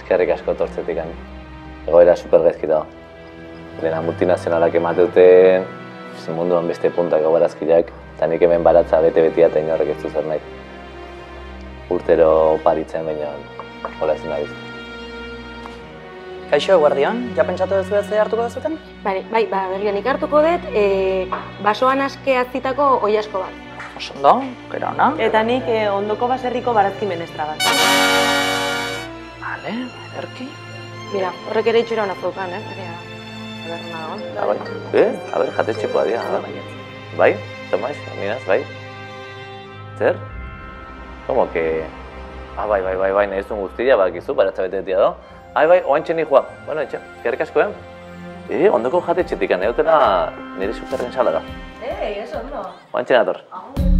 Eskerrik asko tortzetik. Egoera supergaizki dago. Dena multinazionalak emateuten, munduan beste puntak egoerazkiak, eta nik hemen baratza bete-betia eta inorrek ez du zer nahi. Urtero paritzen, baina hola ezin da bizit. Kaixo, eguerdion, ja pentsatu duzu ez hartuko duzuten? Bai, berrian hartuko dut, basoan aske atzitako oilasko bat. Oso ondo, gero ona. Eta nik ondoko baserriko barazki menestra bat. Vale, ederki. Mira, horrek ere itxura hona zaukan, Berruna dagoen. A ber, jatetxekoa dira, bai? Tomás, miraz, bai? Zer? Como que... bai, nahi zuen guztia, bakizu, baratza bete-betia da. Bai, oantxe nikoa. Bueno, etxe, eskerrik asko, ondoko jatetxetik, nahi dutela nire superren salara. Eso ondo. Oantxe nator.